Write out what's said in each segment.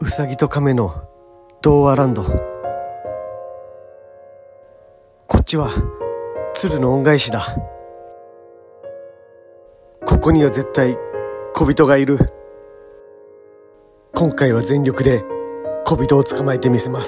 うさぎと亀の童話ランド。こっちは鶴の恩返しだ。ここには絶対小人がいる。今回は全力で小人を捕まえてみせます。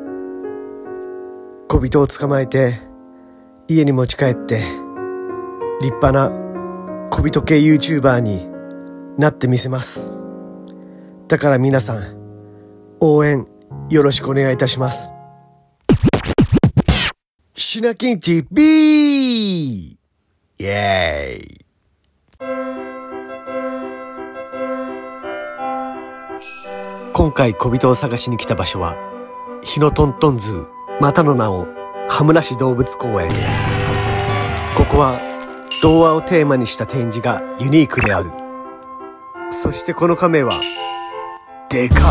小人を捕まえて家に持ち帰って立派な小人系 YouTuber になってみせます。だから皆さん応援よろしくお願いいたします。シナキン TV! イエーイ。今回小人を探しに来た場所は日野トントンズー、またの名を羽村市動物公園。ここは童話をテーマにした展示がユニークである。そしてこの亀はでかい。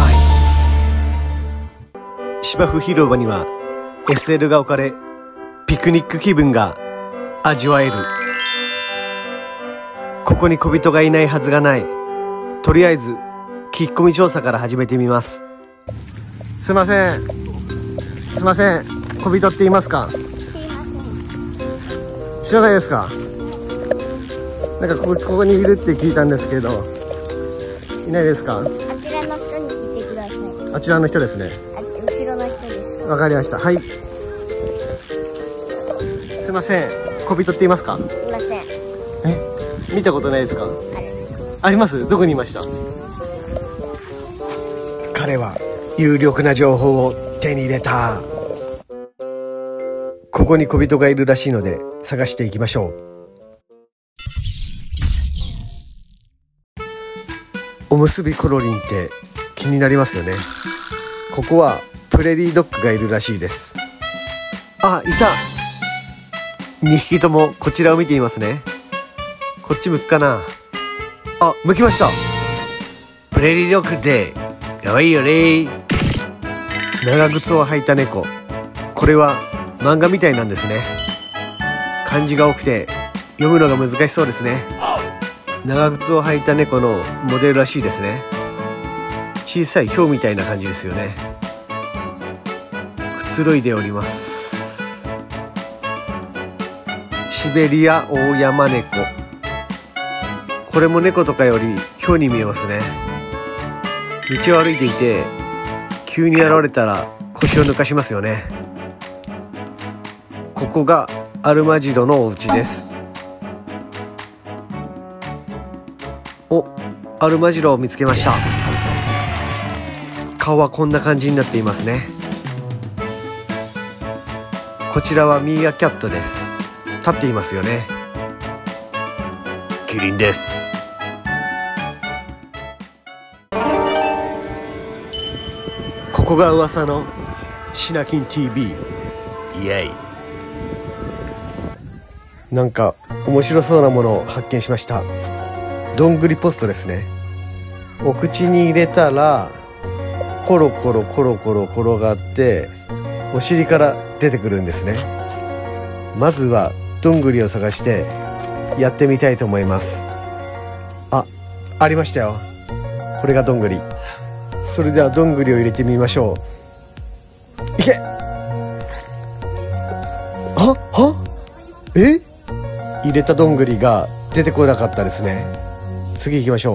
芝生広場には SL が置かれ、ピクニック気分が味わえる。ここに小人がいないはずがない。とりあえず聞き込み調査から始めてみます。すいません、すいません、小人っていますか？知らないですか？なんかここにいるって聞いたんですけど、いないですか？ あちらの人に聞いてください。 あちらの人ですね。 後ろの人です。 わかりました。はい。すいません、小人っていますか？ いません。 見たことないですか？ ある。 あります？どこにいました？彼は有力な情報を手に入れた。ここに小人がいるらしいので探していきましょう。おむすびコロリンって気になりますよね。ここはプレリードッグがいるらしいです。あ、いた。2匹ともこちらを見ていますね。こっち向くかな。あ、向きました。プレリードッグってかわいいよね。長靴を履いた猫。これは漫画みたいなんですね。漢字が多くて読むのが難しそうですね。長靴を履いた猫のモデルらしいですね。小さいヒョウみたいな感じですよね。くつろいでおります。シベリアオオヤマネコ。これも猫とかよりヒョウに見えますね。道を歩いていて急に現れたら腰を抜かしますよね。ここがアルマジロのお家です。お、アルマジロを見つけました。顔はこんな感じになっていますね。こちらはミーアキャットです。立っていますよね。キリンです。ここが噂のシナキン TV。イエイ。なんか面白そうなものを発見しました。どんぐりポストですね。お口に入れたらコロコロコロコロ転がってお尻から出てくるんですね。まずはどんぐりを探してやってみたいと思います。ありましたよ。これがどんぐり。それではどんぐりを入れてみましょう。いけ。入れたどんぐりが出てこなかったですね。次行きましょう。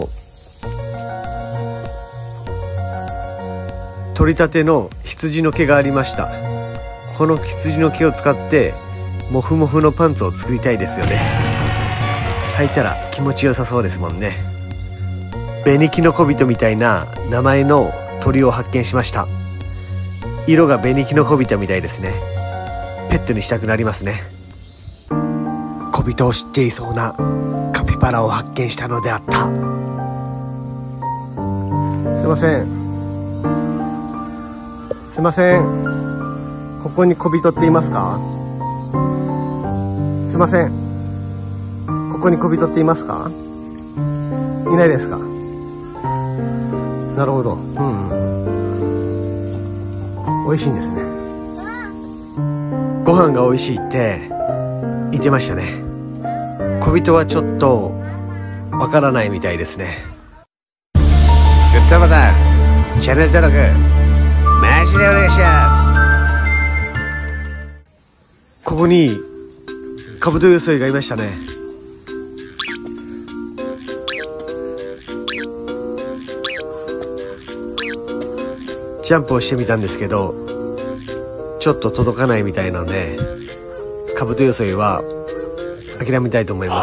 取り立ての羊の毛がありました。この羊の毛を使ってモフモフのパンツを作りたいですよね。履いたら気持ちよさそうですもんね。紅キノコビトみたいな名前の鳥を発見しました。色が紅キノコビトみたいですね。ペットにしたくなりますね。小人を知っていそうなカピバラを発見したのであった。すいません、すいません、ここに小人っていますか？すいません、ここに小人っていますか？いないですか？なるほど。美味しいんですね。ご飯が美味しいって言ってましたね。小人はちょっとわからないみたいですね。グッドバターチャンネル登録マジでお願いします。ここにカブトヨソイがいましたね。ジャンプをしてみたんですけどちょっと届かないみたいなので、カブトヨソイは諦めたいと思います。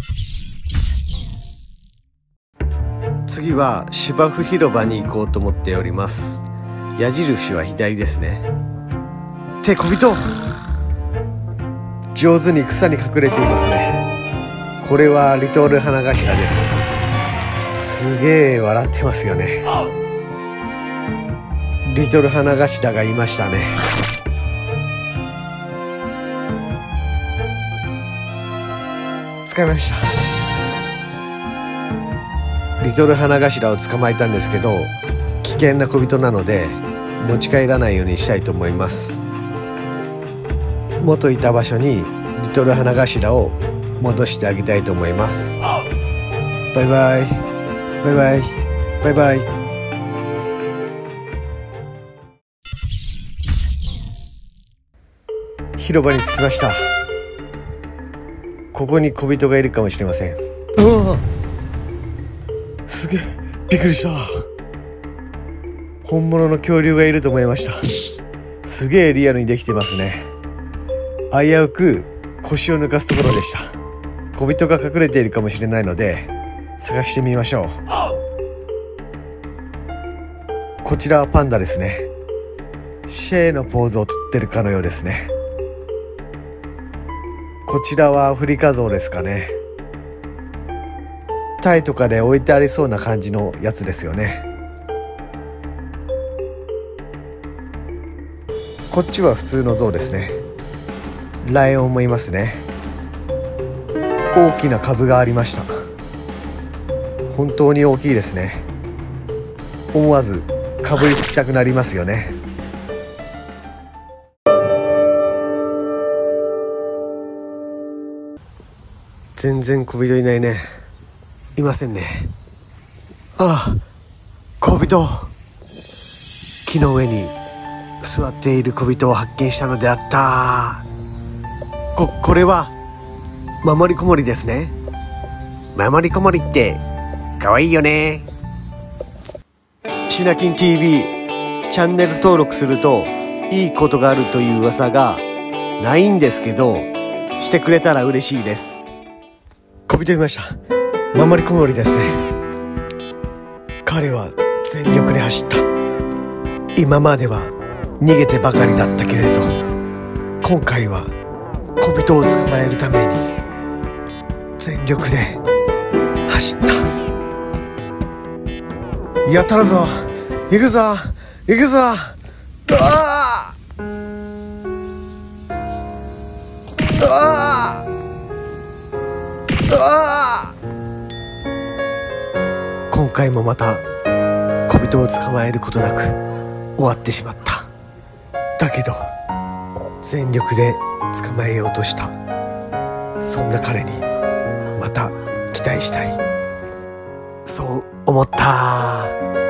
次は芝生広場に行こうと思っております。矢印は左ですね。って小人、上手に草に隠れていますね。これはリトル花頭です。すげえ笑ってますよね。リトル花頭がいましたね。使いました。リトル花頭を捕まえたんですけど、危険な小人なので持ち帰らないようにしたいと思います。元いた場所にリトル花頭を戻してあげたいと思います。バイバイバイバイバイバイ。広場に着きました。ここに小人がいるかもしれません。すげえびっくりした。本物の恐竜がいると思いました。すげえリアルにできてますね。危うく腰を抜かすところでした。小人が隠れているかもしれないので探してみましょう。こちらはパンダですね。シェーのポーズをとってるかのようですね。こちらはアフリカゾウですかね。タイとかで置いてありそうな感じのやつですよね。こっちは普通のゾウですね。ライオンもいますね。大きな株がありました。本当に大きいですね。思わずかぶりつきたくなりますよね。全然小人いないね。いませんね。ああ、小人。木の上に座っている小人を発見したのであった。これは守りこもりですね。守りこもりって可愛いよね。シナキン TV チャンネル登録するといいことがあるという噂がないんですけど、してくれたら嬉しいです。小人いました。守りこもりですね。彼は全力で走った。今までは逃げてばかりだったけれど、今回は小人を捕まえるために全力で走った。やったるぞ、行くぞ行くぞ。うわーうわーうわー。今回もまた小人を捕まえることなく終わってしまった。だけど全力で捕まえようとした。そんな彼にまた期待したい。そう思った。